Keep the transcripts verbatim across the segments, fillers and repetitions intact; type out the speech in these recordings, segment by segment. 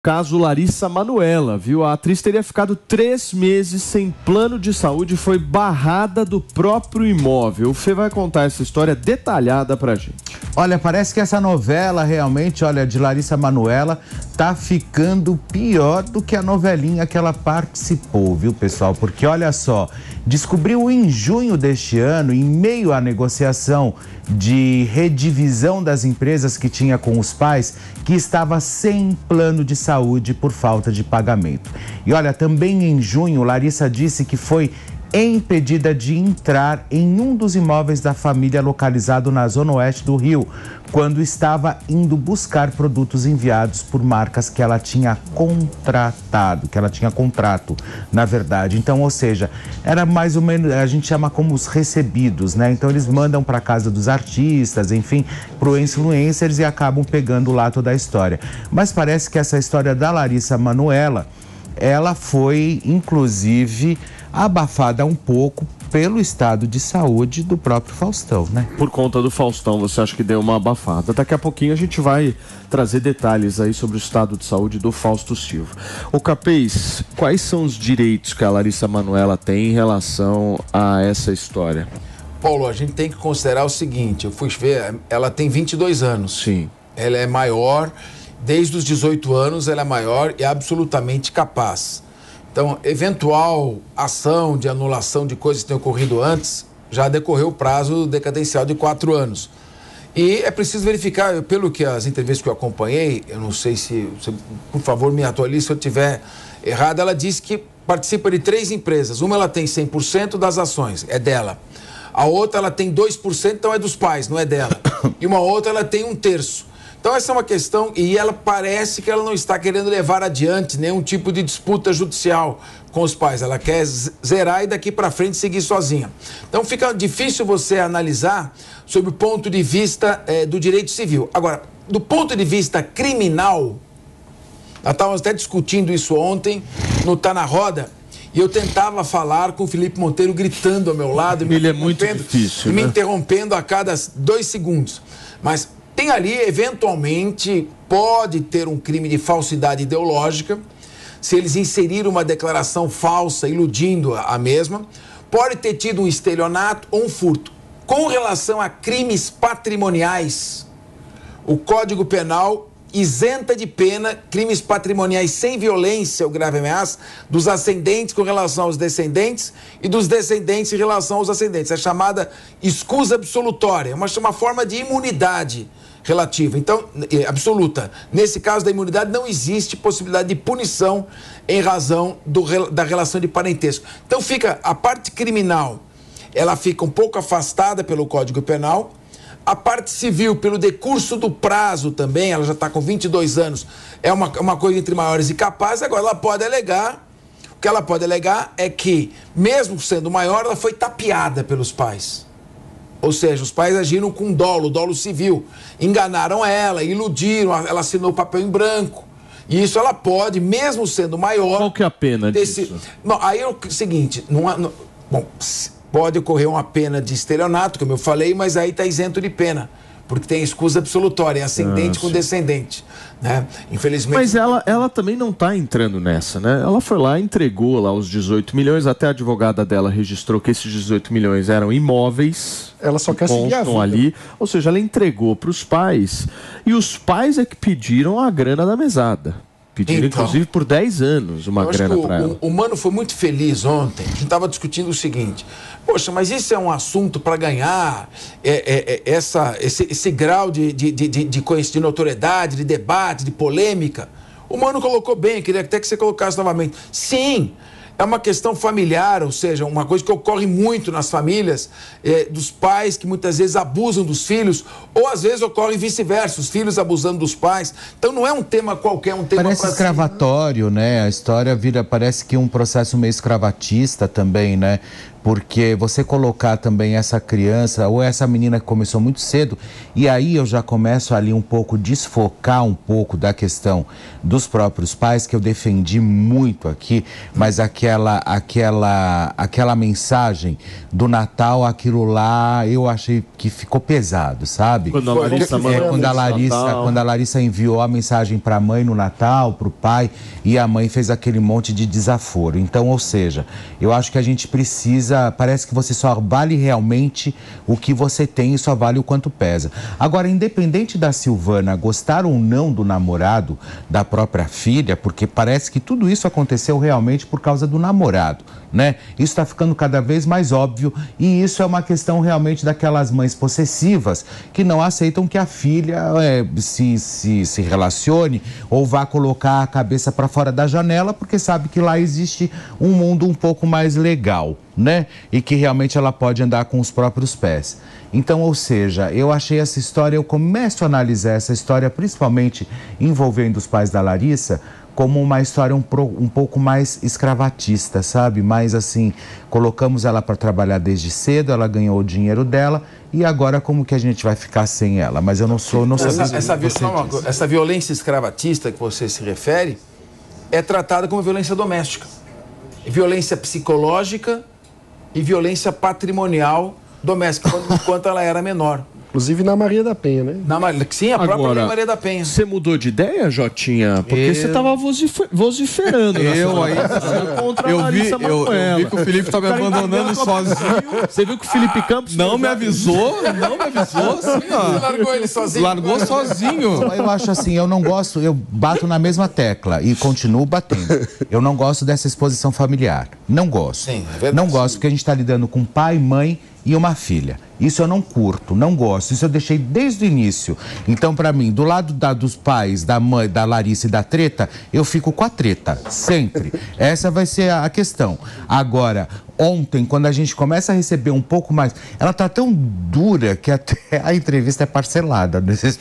Caso Larissa Manoela, viu? A atriz teria ficado três meses sem plano de saúde e foi barrada do próprio imóvel. O Fê vai contar essa história detalhada pra gente. Olha, parece que essa novela realmente, olha, de Larissa Manoela, tá ficando pior do que a novelinha que ela participou, viu, pessoal? Porque, olha só, descobriu em junho deste ano, em meio à negociação de redivisão das empresas que tinha com os pais, que estava sem plano de saúde por falta de pagamento. E olha, também em junho, Larissa disse que foi impedida de entrar em um dos imóveis da família localizado na zona oeste do Rio, quando estava indo buscar produtos enviados por marcas que ela tinha contratado, que ela tinha contrato, na verdade. Então, ou seja, era mais ou menos, a gente chama como os recebidos, né? Então, eles mandam para casa dos artistas, enfim, pro influencers e acabam pegando lá toda a história. Mas parece que essa história da Larissa Manoela, ela foi, inclusive, abafada um pouco pelo estado de saúde do próprio Faustão, né? Por conta do Faustão, você acha que deu uma abafada? Daqui a pouquinho a gente vai trazer detalhes aí sobre o estado de saúde do Fausto Silva. Ô Capês, quais são os direitos que a Larissa Manoela tem em relação a essa história? Paulo, a gente tem que considerar o seguinte, eu fui ver, ela tem vinte e dois anos. Sim. Ela é maior, desde os dezoito anos ela é maior e absolutamente capaz. Então, eventual ação de anulação de coisas que tenham ocorrido antes, já decorreu o prazo decadencial de quatro anos. E é preciso verificar, pelo que as entrevistas que eu acompanhei, eu não sei se, se por favor, me atualize se eu estiver errado, ela disse que participa de três empresas. Uma ela tem cem por cento das ações, é dela. A outra ela tem dois por cento, então é dos pais, não é dela. E uma outra ela tem um terço. Então essa é uma questão, e ela parece que ela não está querendo levar adiante nenhum tipo de disputa judicial com os pais. Ela quer zerar e daqui para frente seguir sozinha. Então fica difícil você analisar sob o ponto de vista eh, do direito civil. Agora, do ponto de vista criminal, nós estávamos até discutindo isso ontem no Tá na Roda, e eu tentava falar com o Felipe Monteiro gritando ao meu lado. Ele é muito difícil, e me né? interrompendo a cada dois segundos. Mas tem ali, eventualmente, pode ter um crime de falsidade ideológica, se eles inseriram uma declaração falsa, iludindo a mesma, pode ter tido um estelionato ou um furto. Com relação a crimes patrimoniais, o Código Penal isenta de pena crimes patrimoniais sem violência ou grave ameaça dos ascendentes com relação aos descendentes e dos descendentes em relação aos ascendentes. É chamada escusa absolutória, uma, uma forma de imunidade relativa, então, absoluta. Nesse caso da imunidade não existe possibilidade de punição em razão do, da relação de parentesco. Então fica, a parte criminal, ela fica um pouco afastada pelo Código Penal. A parte civil, pelo decurso do prazo também, ela já está com vinte e dois anos, é uma, uma coisa entre maiores e capazes. Agora ela pode alegar, o que ela pode alegar é que, mesmo sendo maior, ela foi tapeada pelos pais. Ou seja, os pais agiram com dolo, dolo civil, enganaram ela, iludiram, ela assinou papel em branco. E isso ela pode, mesmo sendo maior... Qual que é a pena desse... disso? Não, aí é o seguinte, não, não... bom... pode ocorrer uma pena de estelionato, como eu falei, mas aí está isento de pena, porque tem escusa absolutória, é ascendente ah, com descendente, né? Infelizmente... Mas ela, ela também não está entrando nessa, né? Ela foi lá, entregou lá os dezoito milhões, até a advogada dela registrou que esses dezoito milhões eram imóveis. Ela só quer seguir a vida. Ali, ou seja, ela entregou para os pais, e os pais é que pediram a grana da mesada. Pediram, então, inclusive, por dez anos uma grana para ela. O, o Mano foi muito feliz ontem. A gente estava discutindo o seguinte: poxa, mas isso é um assunto para ganhar é, é, é, essa, esse, esse grau de, de, de, de, de, de notoriedade, de debate, de polêmica. O Mano colocou bem, eu queria até que você colocasse novamente. Sim, é uma questão familiar, ou seja, uma coisa que ocorre muito nas famílias, é, dos pais que muitas vezes abusam dos filhos, ou às vezes ocorre vice-versa, os filhos abusando dos pais. Então não é um tema qualquer, é um tema... Parece escravatório, si, né? A história vira, parece que um processo meio escravatista também, né? Porque você colocar também essa criança ou essa menina que começou muito cedo, e aí eu já começo ali um pouco desfocar um pouco da questão dos próprios pais, que eu defendi muito aqui, mas aqui aquela, aquela, aquela mensagem do Natal, aquilo lá, eu achei que ficou pesado, sabe? Quando a Larissa, é, quando a Larissa, quando a Larissa enviou a mensagem para a mãe no Natal, para o pai, e a mãe fez aquele monte de desaforo. Então, ou seja, eu acho que a gente precisa, parece que você só vale realmente o que você tem e só vale o quanto pesa. Agora, independente da Silvana gostar ou não do namorado da própria filha, porque parece que tudo isso aconteceu realmente por causa do namorado, né? Isso está ficando cada vez mais óbvio e isso é uma questão realmente daquelas mães possessivas que não aceitam que a filha é, se, se, se relacione ou vá colocar a cabeça para fora da janela porque sabe que lá existe um mundo um pouco mais legal, né? E que realmente ela pode andar com os próprios pés. Então, ou seja, eu achei essa história, eu começo a analisar essa história, principalmente envolvendo os pais da Larissa, como uma história um, pro, um pouco mais escravatista, sabe? Mais assim, colocamos ela para trabalhar desde cedo, ela ganhou o dinheiro dela e agora como que a gente vai ficar sem ela? Mas eu não sou... Não essa, sei essa, não, essa violência escravatista que você se refere é tratada como violência doméstica. Violência psicológica e violência patrimonial doméstica, enquanto ela era menor. Inclusive na Maria da Penha, né? Na, sim, a Agora, própria Maria da Penha. Você mudou de ideia, Jotinha? Porque eu... você estava vociferando. Eu aí. Contra eu, vi, eu, eu vi que o Felipe tá me abandonando sozinho. Você viu que o Felipe Campos não me avisou? Não me avisou? Assim, ó. Largou ele sozinho. Largou sozinho. Eu acho assim, eu não gosto, eu bato na mesma tecla e continuo batendo. Eu não gosto dessa exposição familiar. Não gosto. Sim, é verdade. Não gosto porque a gente está lidando com pai, mãe e uma filha. Isso eu não curto, não gosto. Isso eu deixei desde o início. Então, para mim, do lado da, dos pais, da mãe, da Larissa e da treta, eu fico com a treta, sempre. Essa vai ser a, a questão. Agora, ontem, quando a gente começa a receber um pouco mais... Ela tá tão dura que até a entrevista é parcelada. Nesse...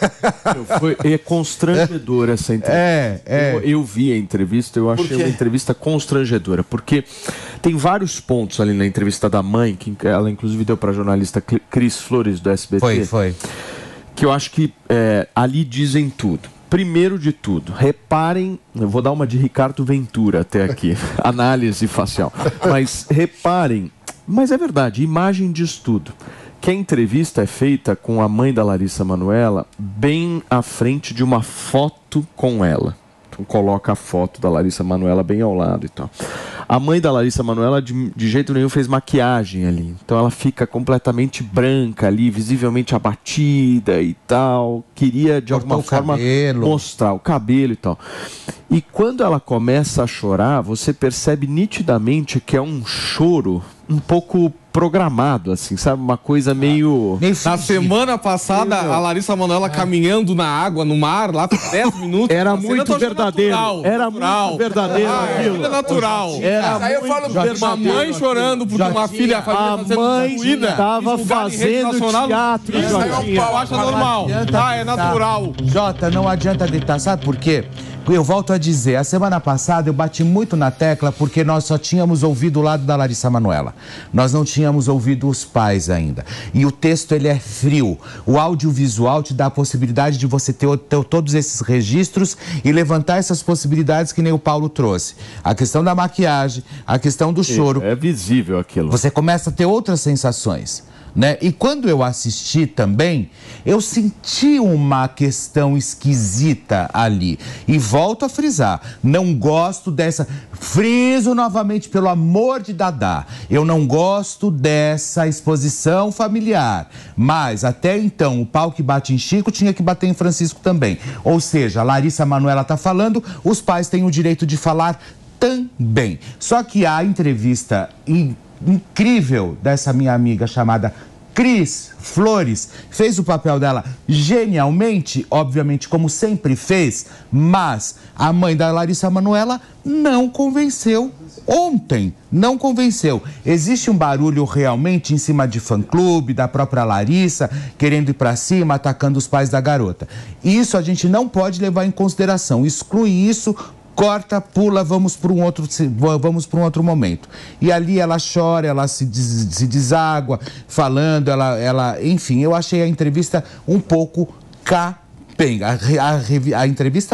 Foi é constrangedora essa entrevista. É, é. Eu, eu vi a entrevista, eu achei uma entrevista constrangedora, porque tem vários pontos ali na entrevista da mãe, que ela inclusive deu para a jornalista Cris Flores, do S B T. Foi, foi. Que eu acho que é, ali dizem tudo. Primeiro de tudo, reparem, eu vou dar uma de Ricardo Ventura até aqui, análise facial, mas reparem, mas é verdade, imagem diz tudo, que a entrevista é feita com a mãe da Larissa Manoela bem à frente de uma foto com ela. Então coloca a foto da Larissa Manoela bem ao lado e tal. A mãe da Larissa Manoela de, de jeito nenhum fez maquiagem ali. Então ela fica completamente branca ali, visivelmente abatida e tal. Queria de Cortou alguma forma cabelo. mostrar o cabelo e tal. E quando ela começa a chorar, você percebe nitidamente que é um choro um pouco programado, assim, sabe? Uma coisa meio... Na semana passada, a Larissa Manoela é. caminhando na água, no mar, lá por dez minutos. Era muito verdadeiro. Natural, Era natural. muito verdadeiro ah, aquilo. É natural. Era Aí eu falo uma mãe chorando porque uma filha a mãe estava fazendo teatro. Eu acho normal. Ah, é natural. Jota, não adianta deitar. Sabe por quê? Eu volto a dizer, a semana passada eu bati muito na tecla porque nós só tínhamos ouvido o lado da Larissa Manoela. Nós não tínhamos ouvido os pais ainda. E o texto, ele é frio. O audiovisual te dá a possibilidade de você ter, ter todos esses registros e levantar essas possibilidades que nem o Paulo trouxe. A questão da maquiagem, a questão do choro. É visível aquilo. Você começa a ter outras sensações. Né? E quando eu assisti também, eu senti uma questão esquisita ali. E volto a frisar, não gosto dessa... Friso novamente, pelo amor de Dadá, eu não gosto dessa exposição familiar. Mas, até então, o pau que bate em Chico tinha que bater em Francisco também. Ou seja, a Larissa Manoela está falando, os pais têm o direito de falar também. Só que a entrevista... Em... incrível dessa minha amiga chamada Cris Flores, fez o papel dela genialmente, obviamente como sempre fez, mas a mãe da Larissa Manoela não convenceu ontem, não convenceu. Existe um barulho realmente em cima de fã-clube, da própria Larissa, querendo ir pra cima, atacando os pais da garota. Isso a gente não pode levar em consideração, exclui isso. Corta, pula, vamos para um outro, vamos para um outro momento. E ali ela chora, ela se, des, se deságua, falando, ela, ela, enfim, eu achei a entrevista um pouco capenga. A, a, a entrevista não.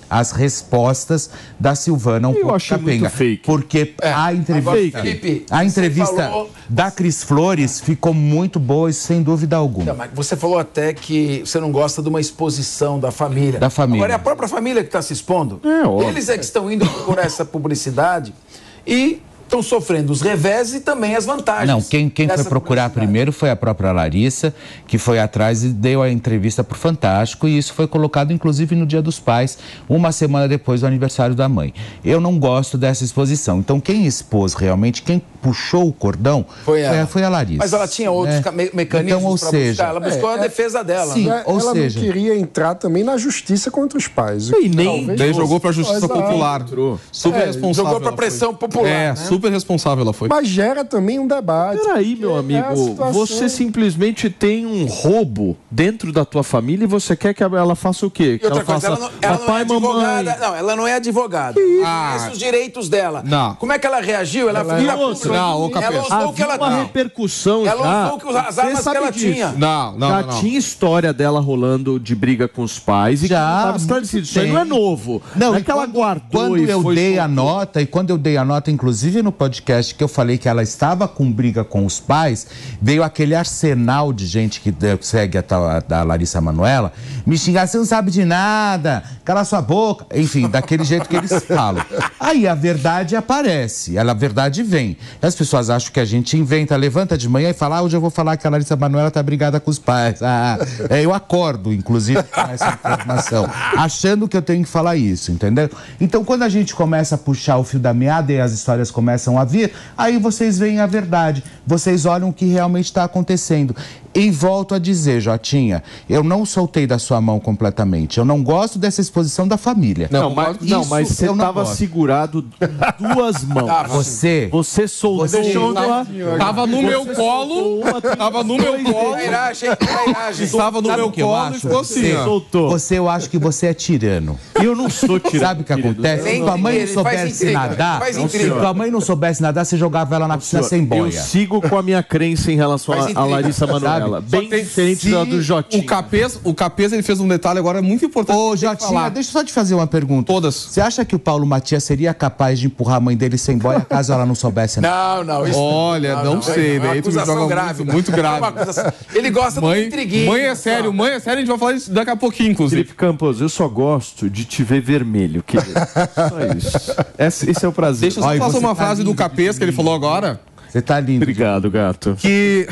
as respostas da Silvana um Eu pouco achei capenga. muito fake. Porque É, a entrevista, agora, Felipe, a entrevista falou- da Cris Flores ficou muito boa, isso sem dúvida alguma. Não, mas você falou até que você não gosta de uma exposição da família. Da família. Agora é a própria família que está se expondo. É, óbvio. Eles é que estão indo por essa publicidade e estão sofrendo os reveses e também as vantagens. Não, quem, quem foi dessa procurar publicidade. primeiro foi a própria Larissa, que foi atrás e deu a entrevista pro Fantástico, e isso foi colocado inclusive no Dia dos Pais, uma semana depois do aniversário da mãe. Eu não gosto dessa exposição. Então quem expôs realmente, quem puxou o cordão Foi ela. foi a, foi a Larissa. Mas ela tinha outros né? ca- me- mecanismos então, ou para seja, buscar. Ela buscou a defesa dela. sim. né? ou ela seja- não queria entrar também na justiça contra os pais. E nem- Talvez Daí fosse. jogou pra Justiça Exato. Popular. Super É, responsável. Jogou para ela foi. pressão popular. É, né? super responsável ela foi. Mas gera também um debate. Peraí, meu porque é a amigo, situação- você simplesmente tem um roubo dentro da tua família e você quer que ela faça o quê? Que E outra ela coisa, faça ela não, ela não é papai, advogada. mamãe. Não, ela não é advogada. Ah. Conhece os direitos dela. Não. Como é que ela reagiu? Ela, Ela- figura E outra? pública. Não, ô, ela Capeta. usou o que Havia ela uma tem. repercussão Ela já. usou que- as Você armas que sabe ela disso. tinha. Não, não, já não. tinha história dela rolando de briga com os pais e Já, que não estava muito esclarecido. Isso aí não é tempo. novo. Não, é e que ela quando- guardou Quando e eu foi dei a soltou. nota, e quando eu dei a nota, inclusive no podcast, que eu falei que ela estava com briga com os pais, veio aquele arsenal de gente que eh, segue a, tal- a da Larissa Manoela, me xingar, você não sabe de nada, cala sua boca. Enfim, daquele jeito que eles falam. Aí a verdade aparece, ela, a verdade vem. As pessoas acham que a gente inventa, levanta de manhã e fala, ah, hoje eu vou falar que a Larissa Manoela tá brigada com os pais. Ah, é, eu acordo, inclusive, com essa informação, achando que eu tenho que falar isso, entendeu? Então, quando a gente começa a puxar o fio da meada e as histórias começam a vir, aí vocês veem a verdade, vocês olham o que realmente está acontecendo. E volto a dizer, Jotinha, eu não soltei da sua mão completamente. Eu não gosto dessa exposição da família. Não, mas, não, Isso mas você eu não estava gosto. segurado duas mãos. Você... Você soltou Você- uma. Tava no meu colo, tava no meu colo, Trairagem, trairagem. estava no Sabe meu o que eu colo acho? e ficou assim, Você- ó. Soltou. Você, eu acho que você é tirano. Eu não sou tirano. Sabe o que querido. acontece? Se Ele tua mãe não ele faz soubesse intriga, nadar, faz se intriga. tua mãe não soubesse nadar, você jogava ela na piscina sem Eu boia. sigo com a minha crença em relação Faz a, a intriga, Larissa Manoela. sabe? Bem Só tem- diferente se da do Jotinha. O Capês, o Capês, ele fez um detalhe agora muito importante. Ô, que tem que Jotinha, falar. deixa eu só te fazer uma pergunta. Todas. Você acha que o Paulo Matias seria capaz de empurrar a mãe dele sem boia caso ela não soubesse nadar? Não, não. Isso Olha, não sei, é uma daí tu me acusação joga grave. muito, muito grave. É uma acusação- Ele gosta do Mãe, intriguinho. mãe é sério, mãe é sério, a gente vai falar isso daqui a pouquinho, inclusive. Felipe Campos, eu só gosto de te ver vermelho, querido. Só isso. Esse, esse é o prazer. Deixa eu só Ó, e falar você uma tá frase do lindo, Capês que ele falou agora, Você tá lindo. Obrigado, gato. que...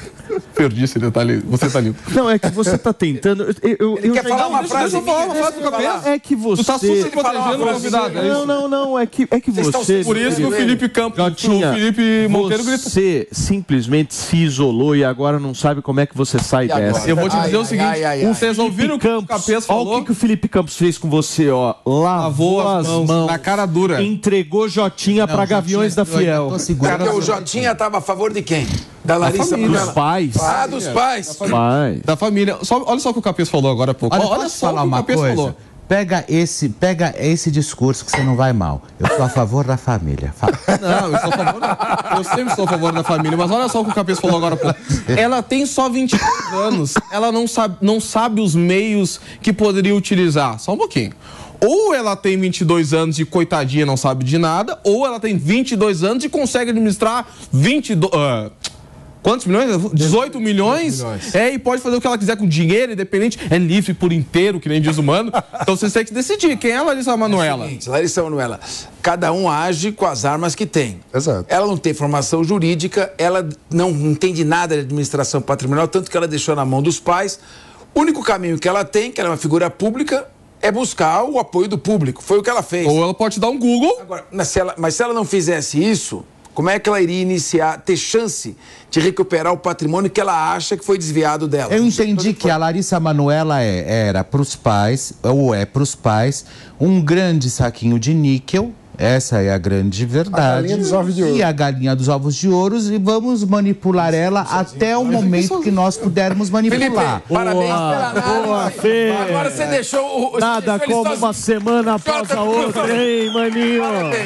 Perdi esse detalhe, você tá lindo. Não, é que você tá tentando. Eu, eu, Ele eu quer já- falar não, uma deixa- frase deixa eu falar uma minha, frase do deixa eu Capês. falar. É que você. Tu tá super falar uma protegendo a frase novidade, é Não, isso? não, não. É que, é que Vocês estão você. Por isso que o Felipe Campos, o Jotinha, Felipe Monteiro gritou. você simplesmente se isolou e agora não sabe como é que você sai E agora? dessa. Eu vou te Ai, dizer o ai, seguinte, ai, ai, ai. vocês ouviram o que o Campos, Capês olha o falou? que, que o Felipe Campos fez com você, ó. Lavou Lavou as mãos, na cara dura. Entregou Jotinha pra Gaviões da Fiel. Tô segurando. Porque o Jotinha estava a favor de quem? Da Larissa família. Manoela. Dos pais. Ah, dos pais. Pai. Da família. Só, olha só o que o Capês falou agora há pouco. Olha, Olha, posso só falar o que o uma Capês coisa? falou. Pega esse, pega esse discurso que você não vai mal. Eu sou a favor da família. Fala. Não, eu sou a favor da, eu sempre sou a favor da família, mas olha só o que o Capês falou agora há pouco. Ela tem só vinte e três anos, ela não sabe, não sabe os meios que poderia utilizar. Só um pouquinho. Ou ela tem vinte e dois anos e coitadinha não sabe de nada, ou ela tem vinte e dois anos e consegue administrar vinte e dois... Uh, quantos milhões? dezoito milhões? milhões. É, e pode fazer o que ela quiser com dinheiro, independente. É livre por inteiro, que nem diz o mano. Então vocês têm que decidir. Quem é a Larissa Manoela? Seguinte, Larissa Manoela, cada um age com as armas que tem. Exato. Ela não tem formação jurídica, ela não entende nada de administração patrimonial, tanto que ela deixou na mão dos pais. O único caminho que ela tem, que ela é uma figura pública, é buscar o apoio do público. Foi o que ela fez. Ou ela pode dar um Google. Agora, mas se, ela, mas se ela não fizesse isso, como é que ela iria iniciar, ter chance de recuperar o patrimônio que ela acha que foi desviado dela? Eu entendi que a Larissa Manoela é, era para os pais, ou é para os pais, um grande saquinho de níquel. Essa é a grande verdade. A galinha dos ovos de ouro. E a galinha dos ovos de ouro, e vamos manipular ela até o momento que nós pudermos Felipe, manipular. parabéns pela análise. boa, Fê. Agora você deixou o... Nada Feliz como sozinho. uma semana após a outra, hein, maninho? Parabéns.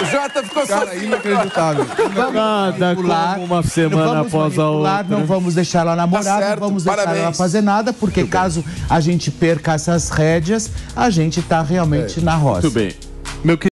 O Jota ficou Cara, sozinho. inacreditável. Nada como uma semana não vamos após a manipular, outra. não vamos deixar ela namorar, Tá certo, não vamos deixar parabéns. ela fazer nada, porque caso a gente perca essas rédeas, a gente tá realmente na roça. Muito bem. Meu